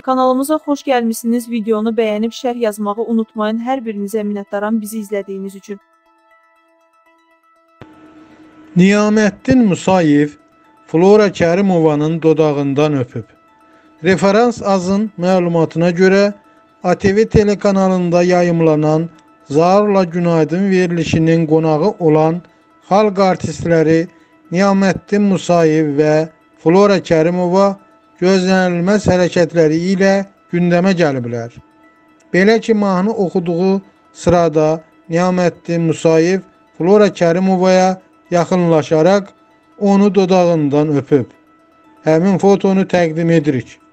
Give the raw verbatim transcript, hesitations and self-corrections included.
Kanalımıza xoş gəlmişsiniz. Videonu bəyənib şərh yazmağı unutmayın. Hər birinizə minnətdaram bizi izlədiyiniz üçün. Niyaməddin Musayev Flora Kərimovanın dodağından öpüb. Referans azın məlumatına görə A T V telekanalında yayımlanan Zaurla Günaydın verilişinin qonağı olan xalq artistləri Niyaməddin Musayev və Flora Kərimova gözlənilməz hərəkətləri ilə gündəmə gəliblər. Belə ki, mahnı oxuduğu sırada Niyaməddin Musayev Flora Kərimovaya yaxınlaşaraq onu dodağından öpüb. Həmin fotonu təqdim edirik.